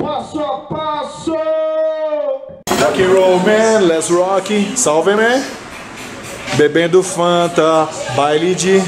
passo a passo. Rock and roll, man, let's rock. Salve, man. Bebendo Fanta, baile de...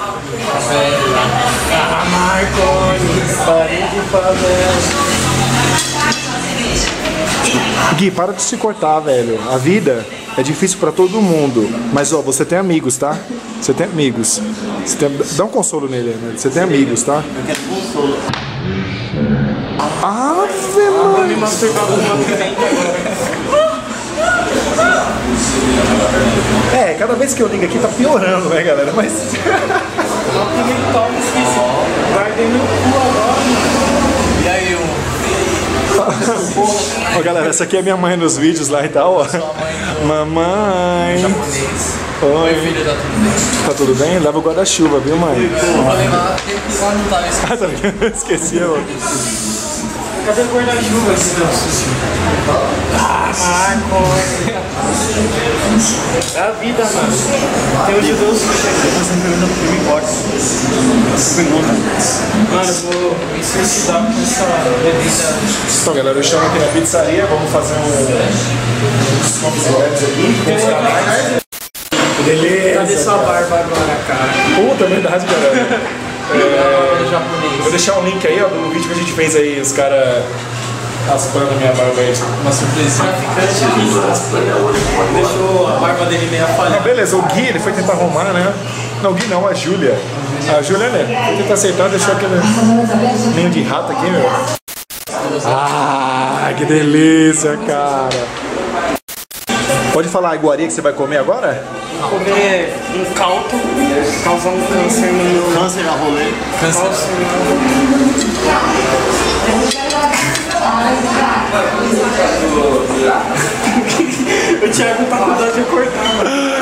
Gui, para de se cortar, velho. A vida é difícil pra todo mundo. Mas, ó, você tem amigos, tá? Você tem amigos. Dá um consolo nele, né? Você tem amigos, tá? Eu quero consolo. Ave Maria. É, cada vez que eu ligo aqui tá piorando, né, galera? Mas... Guardei meu cu agora. E aí, Ó, galera, essa aqui é minha mãe nos vídeos lá e tal, ó. Mamãe. Oi. filho, tá tudo bem? Tá tudo bem? Leva o guarda-chuva, viu, mãe? Eu falei lá, tem que lá não tá isso. Ah, tá ligado? Esqueci, ó. Cadê o guarda-chuva esse Deus? Ah, Marco. É a vida, mano. Tem o judeu sushi aqui, você me pergunta porque me importa. Pergunta. Mano, eu vou me suicidar com essa bebida. Então, galera, eu chamo aqui na pizzaria, vamos fazer uns comes diretos aqui. Com os canais. Beleza. Cadê sua barba agora, cara? Puta, verdade, galera. Japonês. Vou deixar um link aí, ó, do vídeo que a gente fez aí, os caras raspando a minha barba aí. Uma surpresinha. Deixou a barba dele meio Ah, falhada. beleza, o Gui, ele foi tentar arrumar, né? Não, o Gui não, a Júlia. A Júlia, né? Foi tentar acertar, deixou aquele ninho de rato aqui, meu. Ah, que delícia, cara. Pode falar a iguaria que você vai comer agora? Comer um caldo, causar um câncer no meu... Câncer na rolê? Câncer. O Thiago tá com dó de acordar, mano.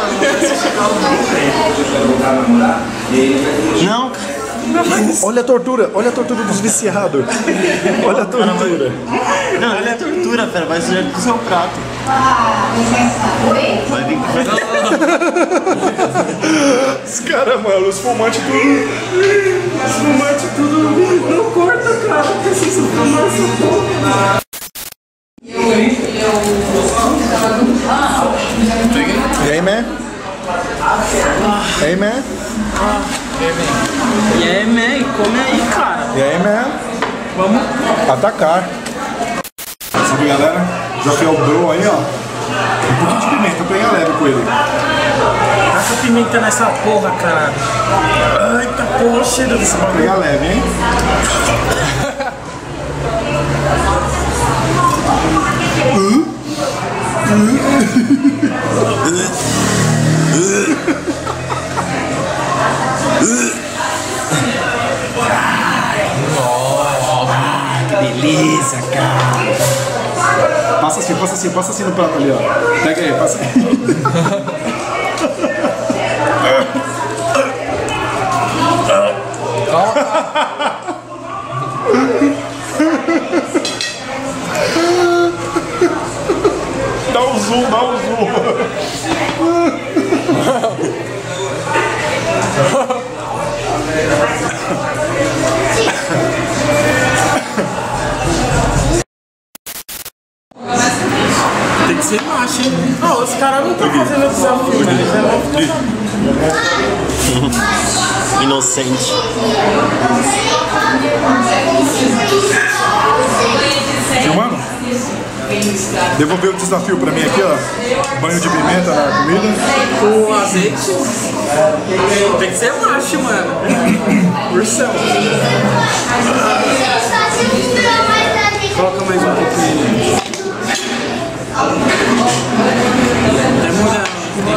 Não, Olha a tortura dos viciados. Olha a tortura. não, ele é tortura, pera, vai sujar do seu prato. Vai vir com Os caras, mano, os fumantes tudo. os fumantes tudo. Não corta, cara, preciso fumar essa porra. E aí, man? E aí, man? E aí, man, come aí, cara. E aí, man? Vamos. Atacar. Sabe, galera? Já foi o bro aí, ó. Um pouquinho de pimenta, pega leve com ele. Taca pimenta nessa porra, caralho. Eita porra, cheiro desse bagulho. Pega leve, hein? Que beleza, cara. Passa assim no prato ali, ó. Pega aí, passa aí. Dá um zoom, dá um zoom. Tem que ser macho, hein? Não, os caras não estão fazendo desafio, né? Eles é Inocente. Filmando? Devolveu o desafio pra mim aqui, ó. Banho de pimenta na comida. com azeite. Tem que ser macho, mano. Ursão. Coloca mais um pouquinho. Demora.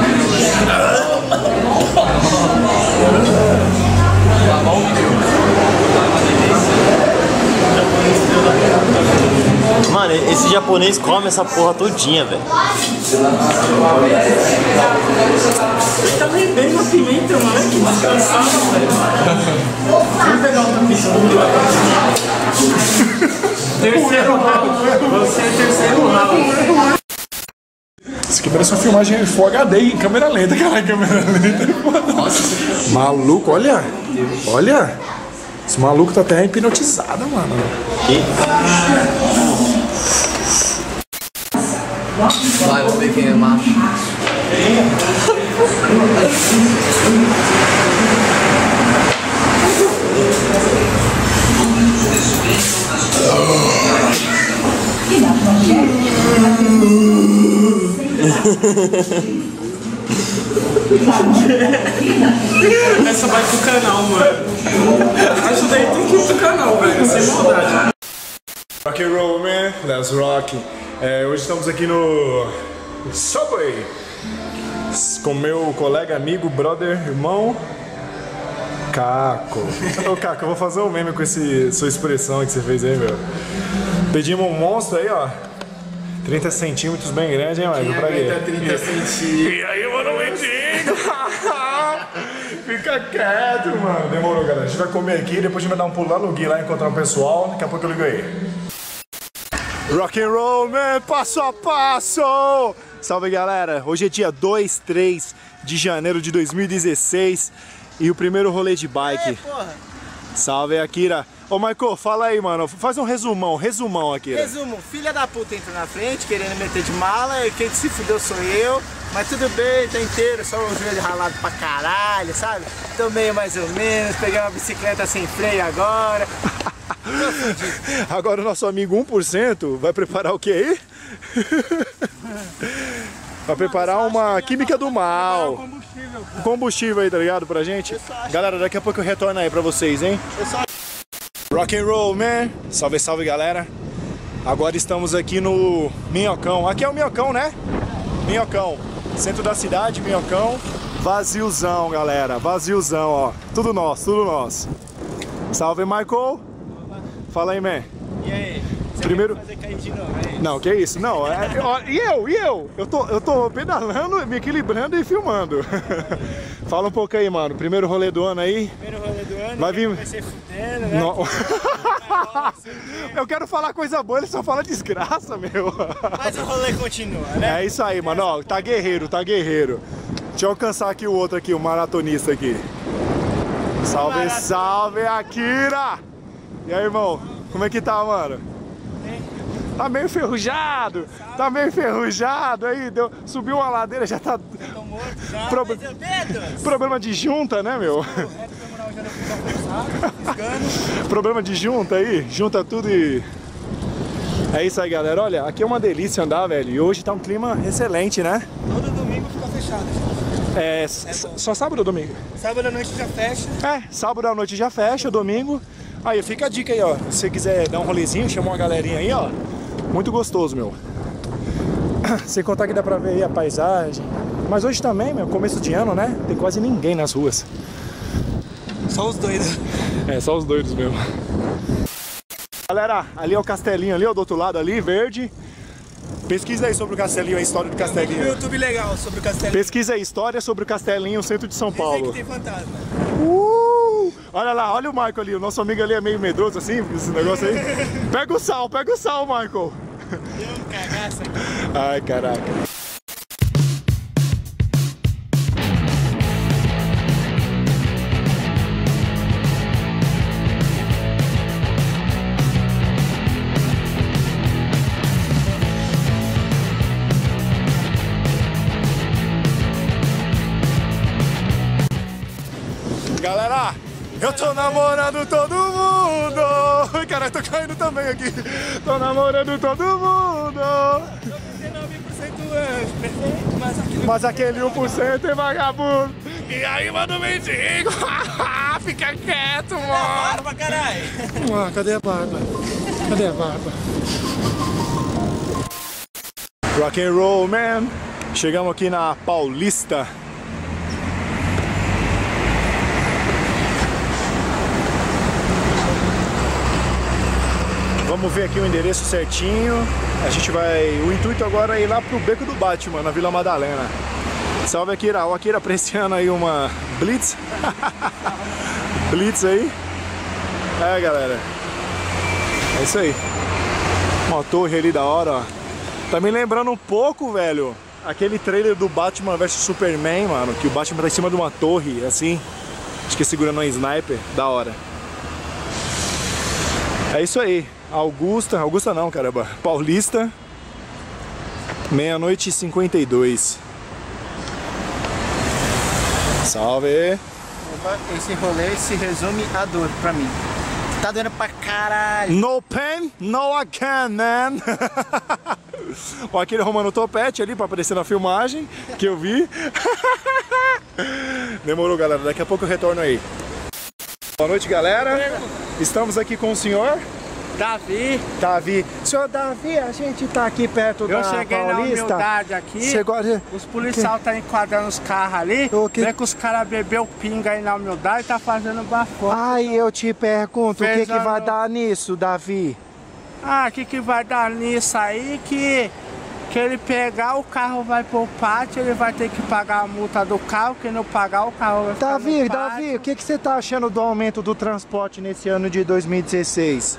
Mano, esse japonês come essa porra todinha, velho. Ele tá bebendo a pimenta, mano. Que descansado, velho. Vamos pegar outra pizza. Terceiro round. Você é terceiro round. Isso aqui parece uma filmagem Full HD em câmera lenta, caralho, câmera lenta. Nossa, Maluco, olha. Olha. Esse maluco tá até hipnotizado, mano. Vai, vamos ver quem é macho. Essa vai pro canal, mano. Essa daí tem que ir pro canal, velho. Sem maldade. Rock and roll, man. Let's rock. Hoje estamos aqui no Subway com meu colega, amigo, brother, irmão Caco. Ô Caco, eu vou fazer um meme com sua expressão que você fez aí, meu. Pedimos um monstro aí, ó. 30 centímetros, bem grande, hein, Michael? Pra quê? 30 centímetros. E aí, mano, mendigo! Fica quieto, mano. Demorou, galera. A gente vai comer aqui, depois a gente vai dar um pulo lá no Gui, lá encontrar o pessoal. Daqui a pouco eu ligo aí. Rock and roll, man, passo a passo! Salve, galera! Hoje é dia 2, 3 de janeiro de 2016 e o primeiro rolê de bike. Porra. Salve, Akira! Ô, Michael, fala aí, mano. Faz um resumão, Akira. Resumo, filha da puta entra na frente, querendo meter de mala, e quem se fudeu sou eu. Mas tudo bem, tá inteiro, só o joelho ralado pra caralho, sabe? Tô meio mais ou menos, peguei uma bicicleta sem freio agora. Agora o nosso amigo 1% vai preparar o que aí? Vai preparar uma química do mal. Combustível aí, tá ligado? Pra gente. Galera, daqui a pouco eu retorno aí pra vocês, hein? Rock and roll, man. Salve, salve, galera. Agora estamos aqui no Minhocão. Aqui é o Minhocão, né? Minhocão. Centro da cidade, Minhocão. Vaziozão, galera. Vaziozão, ó. Tudo nosso, tudo nosso. Salve, Michael. Fala aí, man. E aí? Você Primeiro... vai fazer cair de novo, hein? Não, que isso? Não, e eu? Eu tô pedalando, me equilibrando e filmando. Fala um pouco aí, mano. Primeiro rolê do ano aí. Primeiro rolê do ano, vai vir... comecei fudendo, né? Não. Eu quero falar coisa boa, ele só fala desgraça, meu. Mas o rolê continua, né? É isso aí, mano. Ó, tá guerreiro, tá guerreiro. Deixa eu alcançar aqui o outro aqui, o maratonista aqui. Salve, salve, Akira! E aí, irmão? Como é que tá, mano? Tá meio enferrujado, tá meio enferrujado aí, subiu uma ladeira, já tá... Tô morto já, Problema de junta, né, meu? Problema de junta aí, junta tudo e... É isso aí, galera, olha, aqui é uma delícia andar, velho, e hoje tá um clima excelente, né? Todo domingo fica fechado. Só sábado ou domingo? Sábado à noite já fecha. Sábado à noite já fecha, domingo. Aí, fica a dica aí, ó, se você quiser dar um rolezinho, chama uma galerinha aí, ó. Muito gostoso, meu. Sem contar que dá pra ver aí a paisagem. Mas hoje também, meu, começo de ano, né? Tem quase ninguém nas ruas. Só os doidos. Só os doidos mesmo. Galera, ali é o castelinho ali, ó, do outro lado ali, verde. Pesquisa aí sobre o castelinho, a história do castelinho. Tem um YouTube legal sobre o castelinho. Pesquisa aí, história sobre o castelinho, centro de São Paulo. Dizem que tem fantasma. Olha lá, olha o Michael ali, o nosso amigo ali é meio medroso assim, esse negócio aí. Pega o sal, Michael. Deu um cagaço aqui. Ai, caraca. Galera, eu tô namorando todo mundo! Caralho, tô caindo também aqui. Tô namorando todo mundo! 19% anjo, perfeito, mas aquele 1% é vagabundo. E aí, mano, mendigo? Fica quieto, mano! barba, caralho! Cadê a barba? Rock and roll, man! Chegamos aqui na Paulista. Vamos ver aqui o endereço certinho. A gente vai... O intuito agora é ir lá pro Beco do Batman, na Vila Madalena. Salve, Akira. O Akira apreciando aí uma Blitz. Blitz aí. Galera. É isso aí. Uma torre ali da hora, ó. Tá me lembrando um pouco, velho, aquele trailer do Batman vs Superman, mano. Que o Batman tá em cima de uma torre, assim. Acho que segurando um sniper. Da hora. É isso aí. Augusta não, caramba. Paulista, 00:52. Salve! Esse rolê se resume a dor pra mim. Tá doendo pra caralho. No pain, no I can, man. Ó, aquele arrumando o topete ali pra aparecer na filmagem que eu vi. Demorou, galera. Daqui a pouco eu retorno aí. Boa noite, galera. Estamos aqui com o senhor Davi. Senhor Davi, a gente tá aqui perto da Paulista. Eu cheguei na humildade aqui, os policiais tá enquadrando os carros ali, vê que os caras bebeu pinga aí na humildade e tá fazendo bafão. Ai, eu te pergunto, o que vai dar nisso, Davi? Ah, o que vai dar nisso aí, que ele pegar o carro vai pro pátio, ele vai ter que pagar a multa do carro, que não pagar o carro vai ficar no pátio. Davi, o que você tá achando do aumento do transporte nesse ano de 2016?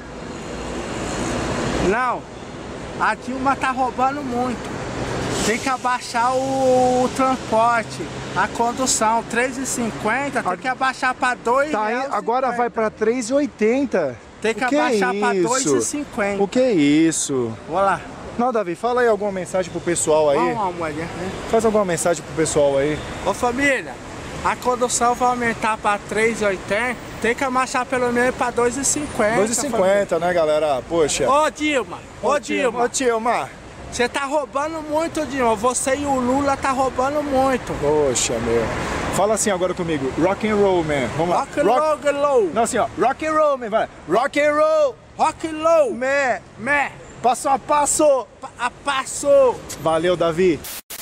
Não, a Dilma tá roubando muito. Tem que abaixar o transporte, a condução, 3,50, tem que abaixar para 2 reais. Agora vai para 3,80. Tem que abaixar para 2,50. O que é isso? Vou lá. Não, Davi, fala aí alguma mensagem pro pessoal aí. Uma moeda, né? Faz alguma mensagem pro pessoal aí. Ô família, a condução vai aumentar para 3,80. Tem que abaixar pelo menos para 2,50. 2,50, né, galera? Poxa. Ô Dilma, Dilma. Você tá roubando muito, Dilma. Você e o Lula tá roubando muito. Poxa, meu. Fala assim agora comigo. Rock and roll, man. Vamos lá. Rock and roll. Não, assim, ó. Rock and roll, man. Vai. Rock and roll. Rock and roll. Man. Passo a passo. A passo. Valeu, Davi.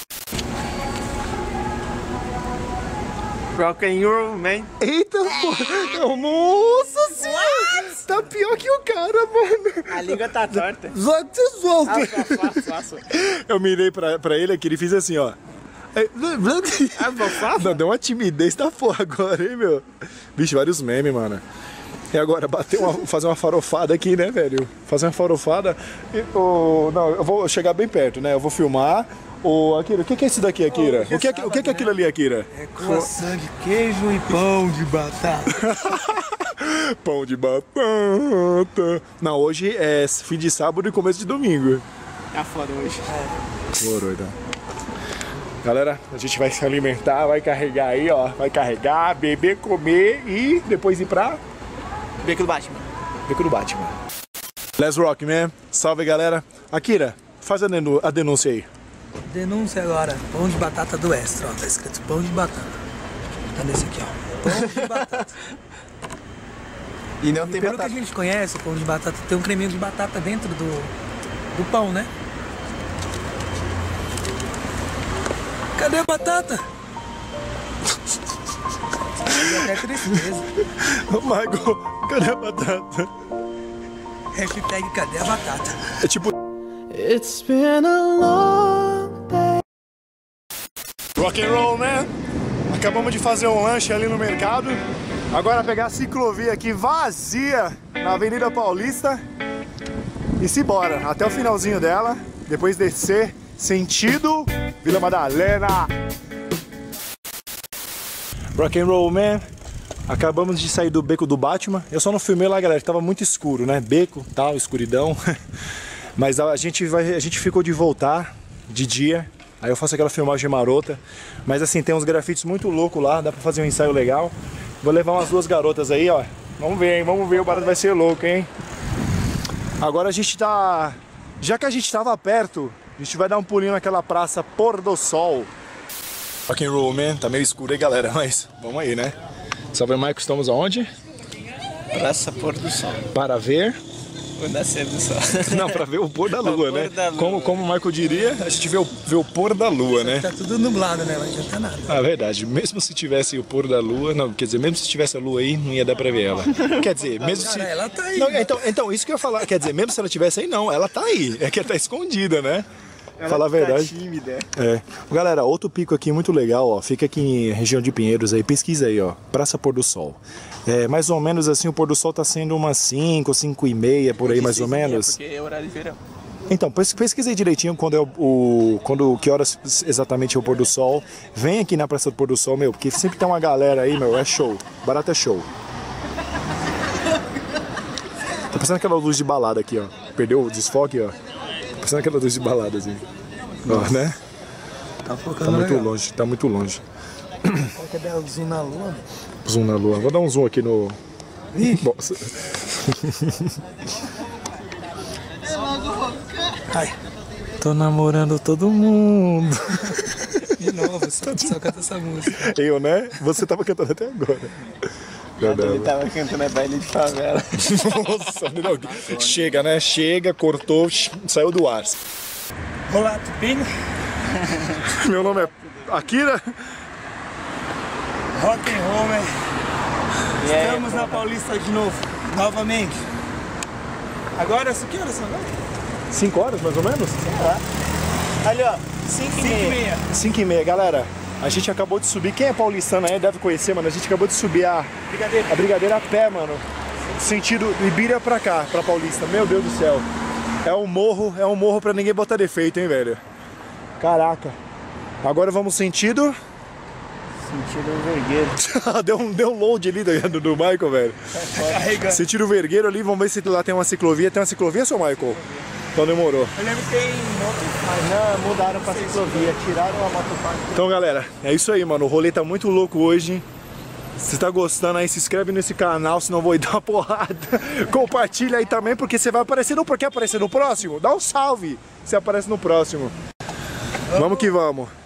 Rock and roll, man. Eita, pô. Nossa senhora. Tá pior que o cara, mano. A língua tá torta. Eu mirei pra ele aqui, ele fez assim, ó. Não, deu uma timidez da porra agora, hein, meu. Bicho, vários memes, mano. E agora, fazer uma farofada aqui, né, velho? Fazer uma farofada. Não, eu vou chegar bem perto, né? Eu vou filmar. Akira, o que é esse daqui, Akira? O que é aquilo ali, Akira? É croissant de queijo e pão de batata. Pão de batata. Não, hoje é fim de sábado e começo de domingo. Tá foda hoje. Morou, então. Galera, a gente vai se alimentar, vai carregar aí, ó. Vai carregar, beber, comer e depois ir pra... Beco do Batman. Beco do Batman. Let's rock, man. Salve, galera. Akira, faz a denúncia aí. Denúncia agora, pão de batata do Extra, ó, tá escrito pão de batata. Tá nesse aqui, ó, pão de batata. E não tem Pelo batata. que a gente conhece, o pão de batata tem um creminho de batata dentro do pão, né? Cadê a batata? É tristeza. Michael, cadê a batata? Hashtag cadê a batata? É tipo... It's been a long day. Rock and roll, man. Acabamos de fazer um lanche ali no mercado. Agora pegar a ciclovia aqui vazia na Avenida Paulista e se embora até o finalzinho dela. Depois descer sentido Vila Madalena. Rock and roll, man. Acabamos de sair do beco do Batman. Eu só não filmei lá, galera, tava muito escuro, né? Beco, tal, escuridão. Mas a gente ficou de voltar de dia. Aí eu faço aquela filmagem marota. Mas assim, tem uns grafites muito loucos lá. Dá pra fazer um ensaio legal. Vou levar umas duas garotas aí, ó. Vamos ver, hein? Vamos ver, o barato vai ser louco, hein? Agora a gente tá... Já que a gente tava perto, a gente vai dar um pulinho naquela praça Pôr do Sol. Rock and roll, man. Tá meio escuro aí, galera. Mas vamos aí, né? Salve, Marcos. Estamos aonde? Praça Pôr do Sol. Para ver... O nascer do sol. Não, pra ver o pôr da lua, né? Da lua. Como o Michael diria, a gente vê o pôr da lua, né? Tá tudo nublado, né? Não adianta nada. Ah, verdade. Mesmo se tivesse o pôr da lua, não, quer dizer, mesmo se tivesse a lua aí, não ia dar pra ver ela. Quer dizer, mesmo se... Ela tá aí. Não, então, isso que eu ia falar, quer dizer, mesmo se ela tivesse aí, não, ela tá aí. É que ela tá escondida, né? Falar a verdade. Tímida. É. Galera, outro pico aqui muito legal, ó. Fica aqui em região de Pinheiros aí. Pesquisa aí, ó. Praça Pôr do Sol. É, mais ou menos assim, o pôr do sol tá sendo umas 5, 5:30, por aí mais ou menos. Porque é horário de verão. Então, pesquisei direitinho que horas exatamente é o pôr do sol. Vem aqui na Praça do Pôr do Sol, meu, porque sempre tem uma galera aí, meu, é show. Barato é show. passando aquela luz de balada aqui, ó. Perdeu o desfoque, ó. Passando aquela luz de balada, assim. Ó, né? Tá focando Tá muito legal. longe, tá muito longe. Será que der zoom na lua? Zoom na lua. Vou dar um zoom aqui no... Nossa. Ai. Tô namorando todo mundo. De novo, Tá só canta essa música. Eu, né? Você tava cantando até agora. Ele tava cantando baile de favela. Nossa, não. Chega, né? Chega, cortou, saiu do ar. Olá, Tupino. Meu nome é Akira. Rock and roll, né? Estamos na Paulista de novo, novamente. Agora, que horas são agora? 5 horas, mais ou menos? Ali, ó, 5h30. 5h30, galera. A gente acabou de subir. Quem é paulistano aí deve conhecer, mano. A gente acabou de subir a Brigadeira a pé, mano. Sentido Ibira pra cá, pra Paulista. Meu Deus do céu. É um morro pra ninguém botar defeito, hein, velho. Caraca. Agora vamos sentido... Sentido vergueiro. deu um load ali do Michael, velho. Sentido Vergueiro ali, vamos ver se lá tem uma ciclovia. Tem uma ciclovia, seu Michael? Então demorou. Eu lembro que tem moto. Mas não, mudaram pra ciclovia, tiraram a motopark. Então, galera, é isso aí, mano. O rolê tá muito louco hoje. Se você tá gostando aí, se inscreve nesse canal, senão eu vou dar uma porrada. Compartilha aí também, porque você vai aparecer no... Quer aparecer no próximo? Dá um salve. Você aparece no próximo. Vamos que vamos.